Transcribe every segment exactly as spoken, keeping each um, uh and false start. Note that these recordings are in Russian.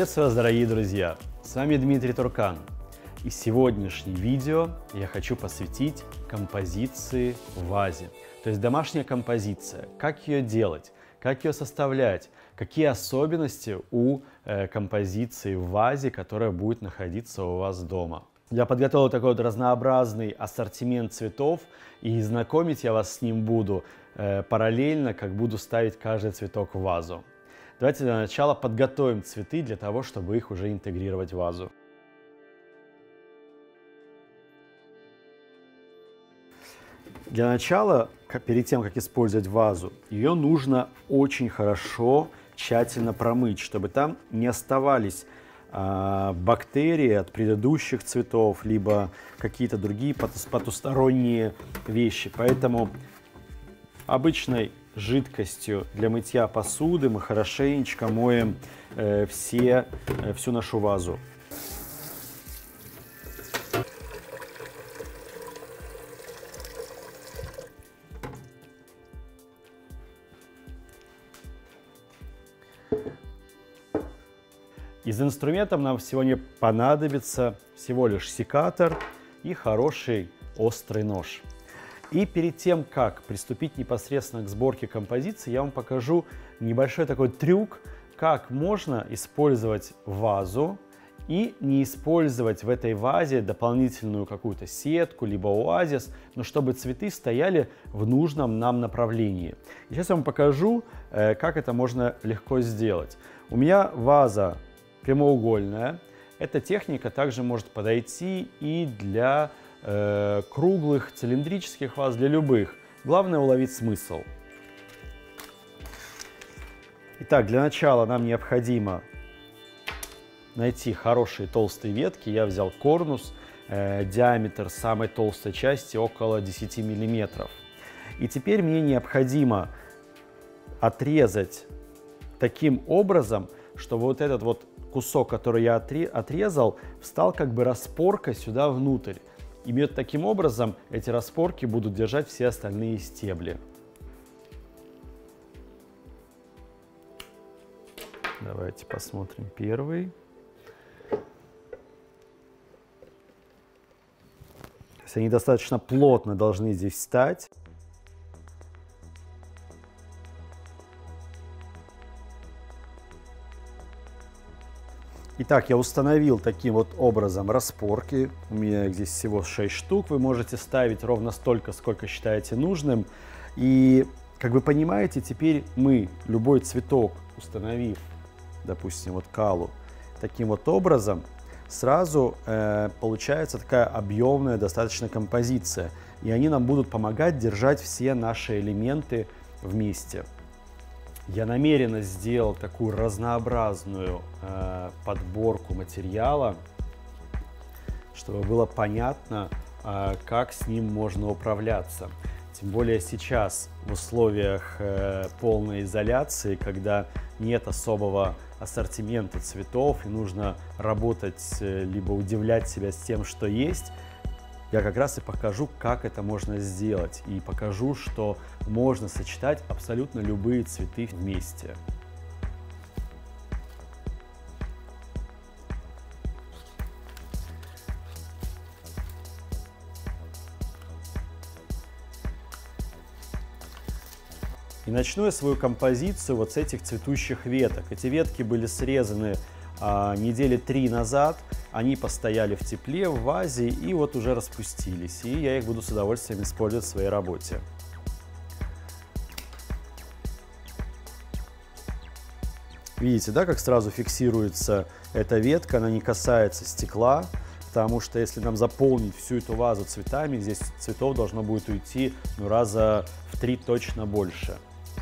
Приветствую вас, дорогие друзья! С вами Дмитрий Туркан. И сегодняшнее видео я хочу посвятить композиции в вазе. То есть домашняя композиция. Как ее делать, как ее составлять, какие особенности у э, композиции в вазе, которая будет находиться у вас дома. Я подготовил такой вот разнообразный ассортимент цветов, и знакомить я вас с ним буду э, параллельно, как буду ставить каждый цветок в вазу. Давайте для начала подготовим цветы для того, чтобы их уже интегрировать в вазу. Для начала, перед тем, как использовать вазу, ее нужно очень хорошо, тщательно промыть, чтобы там не оставались а, бактерии от предыдущих цветов, либо какие-то другие потусторонние вещи. Поэтому обычной жидкостью для мытья посуды мы хорошенечко моем э, все, э, всю нашу вазу. Из инструментов нам сегодня понадобится всего лишь секатор и хороший острый нож. И перед тем, как приступить непосредственно к сборке композиции, я вам покажу небольшой такой трюк, как можно использовать вазу и не использовать в этой вазе дополнительную какую-то сетку, либо оазис, но чтобы цветы стояли в нужном нам направлении. И сейчас я вам покажу, как это можно легко сделать. У меня ваза прямоугольная. Эта техника также может подойти и для э, круглых, цилиндрических ваз, для любых. Главное уловить смысл. Итак, для начала нам необходимо найти хорошие толстые ветки. Я взял корнус, э, диаметр самой толстой части около десяти миллиметров. И теперь мне необходимо отрезать таким образом, чтобы вот этот вот кусок, который я отрезал, встал как бы распоркой сюда внутрь. И вот таким образом эти распорки будут держать все остальные стебли. Давайте посмотрим первый. То есть они достаточно плотно должны здесь встать. Итак, я установил таким вот образом распорки. У меня их здесь всего шесть штук. Вы можете ставить ровно столько, сколько считаете нужным. И, как вы понимаете, теперь мы любой цветок, установив, допустим, вот калу, таким вот образом, сразу э, получается такая объемная достаточно композиция. И они нам будут помогать держать все наши элементы вместе. Я намеренно сделал такую разнообразную э, подборку материала, чтобы было понятно, э, как с ним можно управляться. Тем более сейчас в условиях э, полной изоляции, когда нет особого ассортимента цветов и нужно работать, э, либо удивлять себя с тем, что есть, я как раз и покажу, как это можно сделать, и покажу, что можно сочетать абсолютно любые цветы вместе. И начну я свою композицию вот с этих цветущих веток. Эти ветки были срезаны а, недели три назад. Они постояли в тепле, в вазе, и вот уже распустились. И я их буду с удовольствием использовать в своей работе. Видите, да, как сразу фиксируется эта ветка, она не касается стекла, потому что если нам заполнить всю эту вазу цветами, здесь цветов должно будет уйти ну, раза в три точно больше.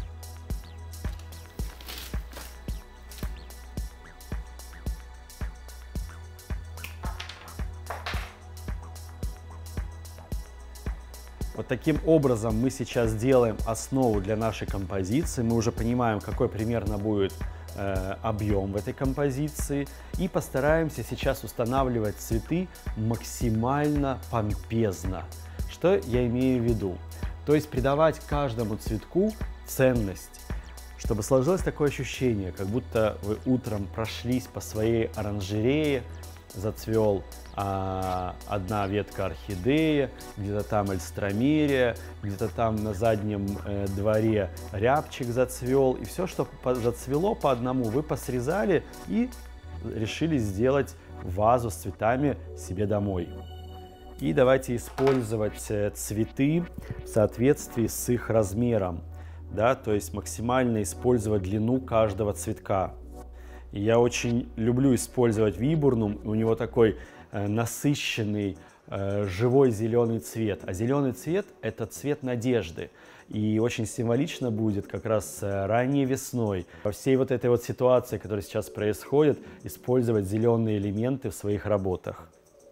Вот таким образом мы сейчас делаем основу для нашей композиции. Мы уже понимаем, какой примерно будет э, объем в этой композиции. И постараемся сейчас устанавливать цветы максимально помпезно. Что я имею в виду? То есть придавать каждому цветку ценность, Чтобы сложилось такое ощущение, как будто вы утром прошлись по своей оранжерее, зацвел а, одна ветка орхидеи, где-то там эльстромерия, где-то там на заднем э, дворе рябчик зацвел, и все, что по зацвело по одному, вы посрезали и решили сделать вазу с цветами себе домой. И давайте использовать цветы в соответствии с их размером, да, то есть максимально использовать длину каждого цветка. И я очень люблю использовать вибурнум, у него такой э, насыщенный, э, живой зеленый цвет. А зеленый цвет – это цвет надежды. И очень символично будет как раз ранней весной, во всей вот этой вот ситуации, которая сейчас происходит, использовать зеленые элементы в своих работах.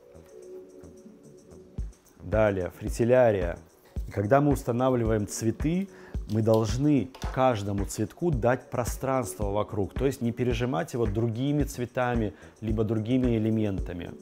Далее, фритиллярия. Когда мы устанавливаем цветы, мы должны каждому цветку дать пространство вокруг, то есть не пережимать его другими цветами, либо другими элементами.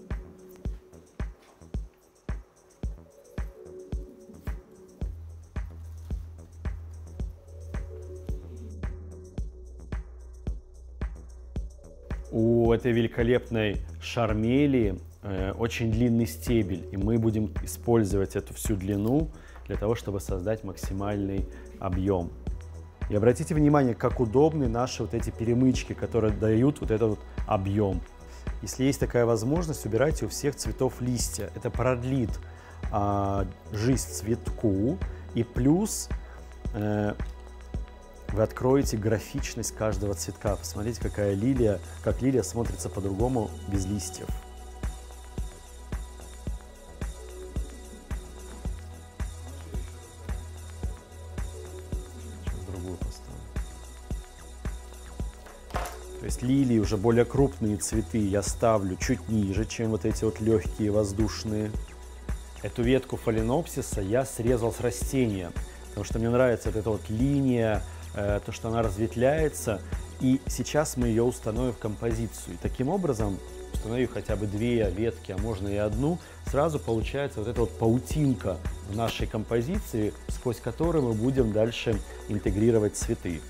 У этой великолепной шармелии э, очень длинный стебель, и мы будем использовать эту всю длину для того, чтобы создать максимальный объем. И обратите внимание, как удобны наши вот эти перемычки, которые дают вот этот вот объем. Если есть такая возможность, убирайте у всех цветов листья. Это продлит а, жизнь цветку, и плюс э, вы откроете графичность каждого цветка. Посмотрите, какая лилия, как лилия смотрится по-другому без листьев. То есть лилии, уже более крупные цветы, я ставлю чуть ниже, чем вот эти вот легкие воздушные. Эту ветку фаленопсиса я срезал с растения, потому что мне нравится вот эта вот линия, э, то, что она разветвляется. И сейчас мы ее установим в композицию. И таким образом, установив хотя бы две ветки, а можно и одну, сразу получается вот эта вот паутинка в нашей композиции, сквозь которую мы будем дальше интегрировать цветы.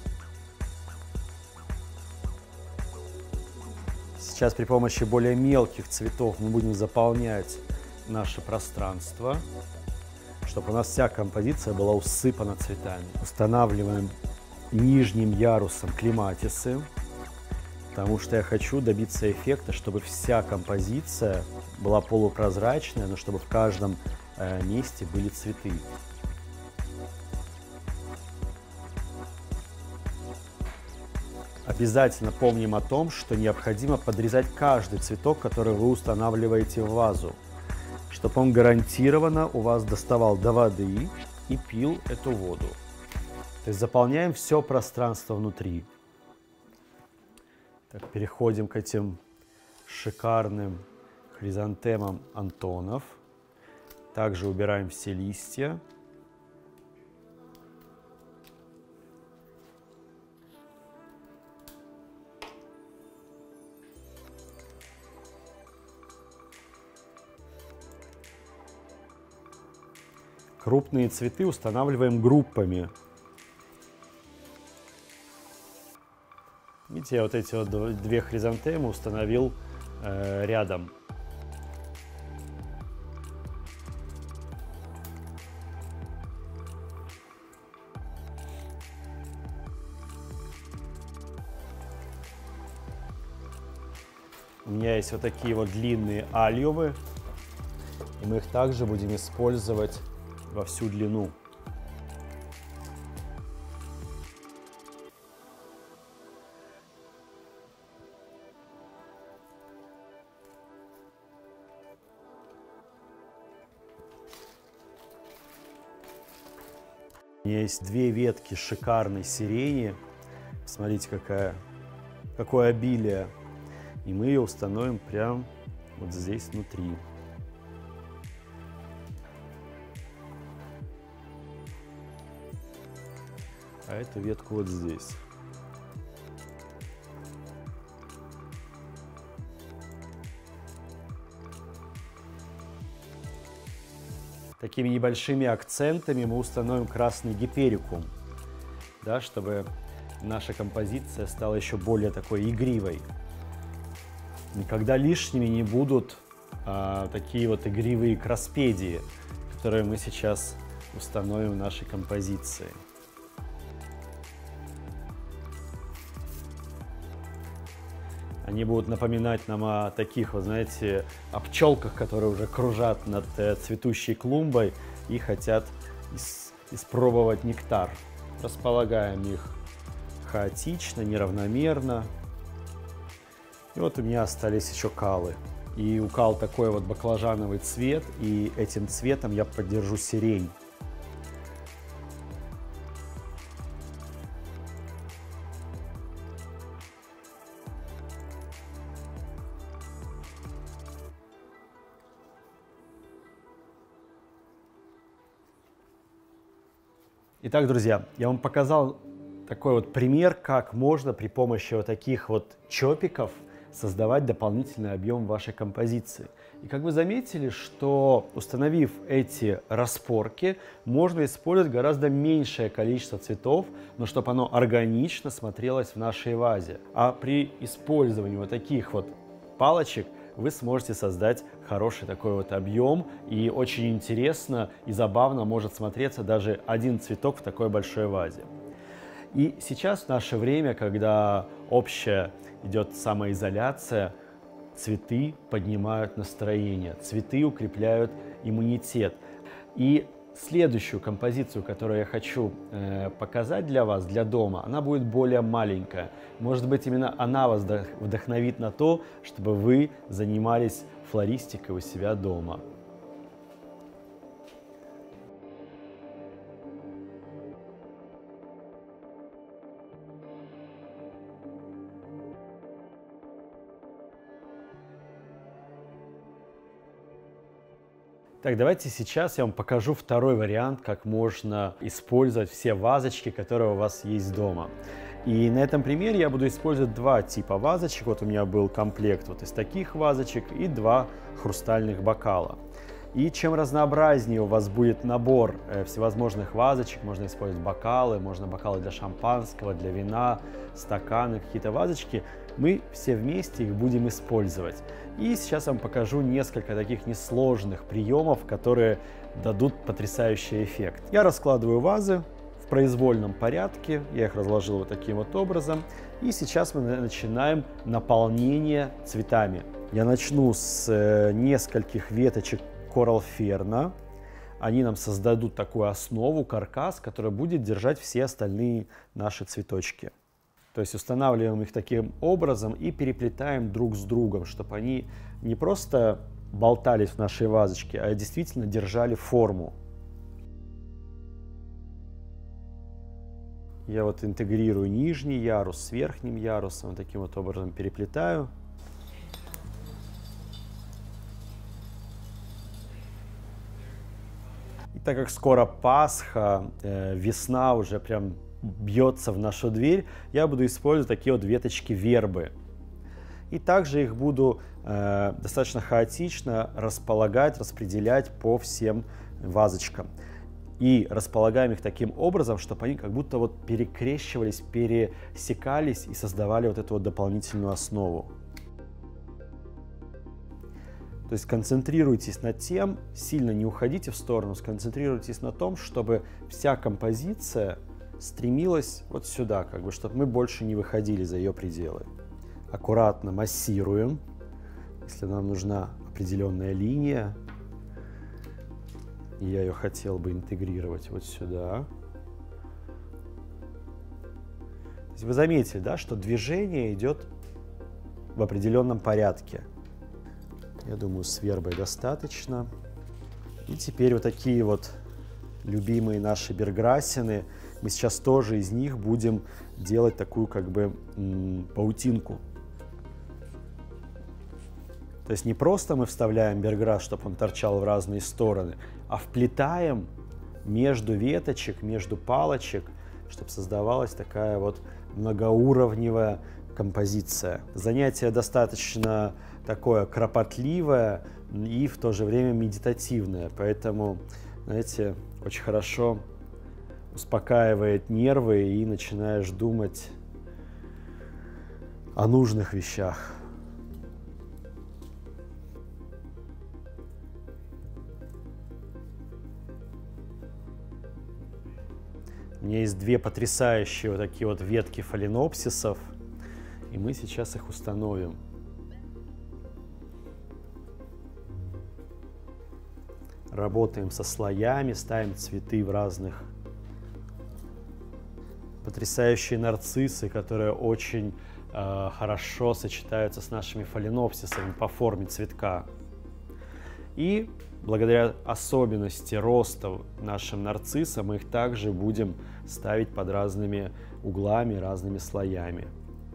Сейчас при помощи более мелких цветов мы будем заполнять наше пространство, чтобы у нас вся композиция была усыпана цветами. Устанавливаем нижним ярусом клематисы, потому что я хочу добиться эффекта, чтобы вся композиция была полупрозрачная, но чтобы в каждом э, месте были цветы. Обязательно помним о том, что необходимо подрезать каждый цветок, который вы устанавливаете в вазу, чтобы он гарантированно у вас доставал до воды и пил эту воду. То есть заполняем все пространство внутри. Так, переходим к этим шикарным хризантемам Антонов. Также убираем все листья. Крупные цветы устанавливаем группами. Видите, я вот эти вот две хризантемы установил э, рядом. У меня есть вот такие вот длинные альевы, и мы их также будем использовать во всю длину. У меня есть две ветки шикарной сирени. Смотрите, какая, какое обилие. И мы ее установим прямо вот здесь внутри. А эту ветку вот здесь. Такими небольшими акцентами мы установим красный гиперикум, да, чтобы наша композиция стала еще более такой игривой. Никогда лишними не будут а, такие вот игривые краспедии, которые мы сейчас установим в нашей композиции. Они будут напоминать нам о таких, вот знаете, о пчелках, которые уже кружат над э, цветущей клумбой и хотят ис испробовать нектар. Располагаем их хаотично, неравномерно. И вот у меня остались еще калы. И у кал такой вот баклажановый цвет, и этим цветом я поддержу сирень. Итак, друзья, я вам показал такой вот пример, как можно при помощи вот таких вот чопиков создавать дополнительный объем вашей композиции. И как вы заметили, что установив эти распорки, можно использовать гораздо меньшее количество цветов, но чтобы оно органично смотрелось в нашей вазе. А при использовании вот таких вот палочек вы сможете создать хороший такой вот объем, и очень интересно и забавно может смотреться даже один цветок в такой большой вазе. И сейчас в наше время, когда общая идет самоизоляция, цветы поднимают настроение, цветы укрепляют иммунитет. И следующую композицию, которую я хочу э, показать для вас, для дома, она будет более маленькая. Может быть, именно она вас вдохновит на то, чтобы вы занимались флористикой у себя дома. Так, давайте сейчас я вам покажу второй вариант, как можно использовать все вазочки, которые у вас есть дома. И на этом примере я буду использовать два типа вазочек. Вот у меня был комплект вот из таких вазочек и два хрустальных бокала. И чем разнообразнее у вас будет набор э, всевозможных вазочек, можно использовать бокалы, можно бокалы для шампанского, для вина, стаканы, какие-то вазочки, мы все вместе их будем использовать. И сейчас я вам покажу несколько таких несложных приемов, которые дадут потрясающий эффект. Я раскладываю вазы в произвольном порядке, я их разложил вот таким вот образом. И сейчас мы начинаем наполнение цветами. Я начну с э, нескольких веточек Coral Fern. Они нам создадут такую основу, каркас, который будет держать все остальные наши цветочки. То есть устанавливаем их таким образом и переплетаем друг с другом, чтобы они не просто болтались в нашей вазочке, а действительно держали форму. Я вот интегрирую нижний ярус с верхним ярусом, таким вот образом переплетаю. И так как скоро Пасха, э, весна уже прям бьется в нашу дверь, я буду использовать такие вот веточки вербы. И также их буду э, достаточно хаотично располагать, распределять по всем вазочкам. И располагаем их таким образом, чтобы они как будто вот перекрещивались, пересекались и создавали вот эту вот дополнительную основу. То есть концентрируйтесь над тем, сильно не уходите в сторону, сконцентрируйтесь на том, чтобы вся композиция стремилась вот сюда, как бы, чтобы мы больше не выходили за ее пределы. Аккуратно массируем, если нам нужна определенная линия. И я ее хотел бы интегрировать вот сюда. То есть вы заметили, да, что движение идет в определенном порядке. Я думаю, с вербой достаточно. И теперь вот такие вот любимые наши берграссины. Мы сейчас тоже из них будем делать такую как бы паутинку. То есть не просто мы вставляем берграсс, чтобы он торчал в разные стороны, а вплетаем между веточек, между палочек, чтобы создавалась такая вот многоуровневая композиция. Занятие достаточно такое кропотливое и в то же время медитативное, поэтому, знаете, очень хорошо успокаивает нервы и начинаешь думать о нужных вещах. У меня есть две потрясающие вот такие вот ветки фаленопсисов, и мы сейчас их установим. Работаем со слоями, ставим цветы в разных. Потрясающие нарциссы, которые очень э, хорошо сочетаются с нашими фаленопсисами по форме цветка. И благодаря особенности роста нашим нарциссам мы их также будем ставить под разными углами, разными слоями.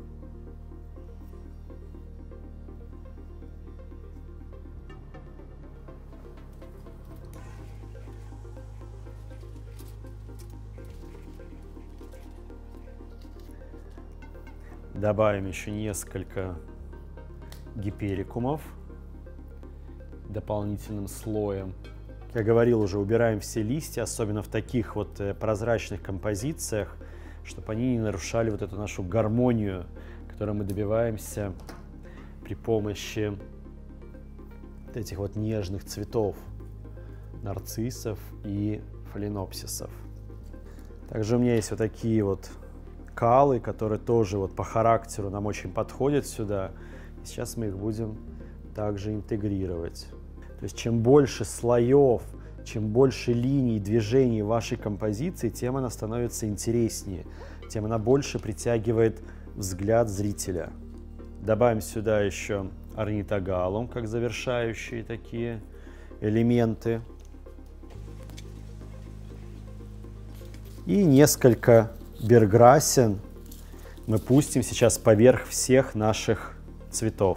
Добавим еще несколько гиперикумов дополнительным слоем. Как я говорил уже, убираем все листья, особенно в таких вот прозрачных композициях, чтобы они не нарушали вот эту нашу гармонию, которую мы добиваемся при помощи вот этих вот нежных цветов, нарциссов и фаленопсисов. Также у меня есть вот такие вот калы, которые тоже вот по характеру нам очень подходят сюда. И сейчас мы их будем также интегрировать. То есть чем больше слоев, чем больше линий движений вашей композиции, тем она становится интереснее, тем она больше притягивает взгляд зрителя. Добавим сюда еще орнитогалум, как завершающие такие элементы. И несколько берграссен мы пустим сейчас поверх всех наших цветов.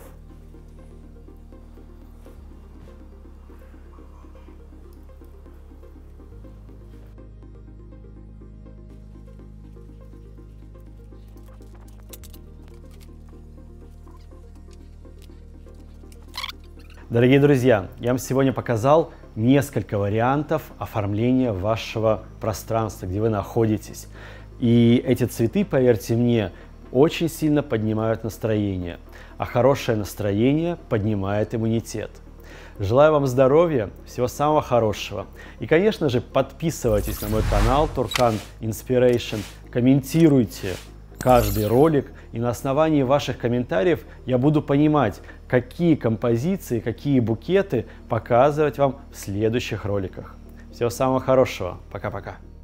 Дорогие друзья, я вам сегодня показал несколько вариантов оформления вашего пространства, где вы находитесь. И эти цветы, поверьте мне, очень сильно поднимают настроение. А хорошее настроение поднимает иммунитет. Желаю вам здоровья, всего самого хорошего. И, конечно же, подписывайтесь на мой канал Turkan Inspiration, комментируйте каждый ролик. И на основании ваших комментариев я буду понимать, какие композиции, какие букеты показывать вам в следующих роликах. Всего самого хорошего. Пока-пока.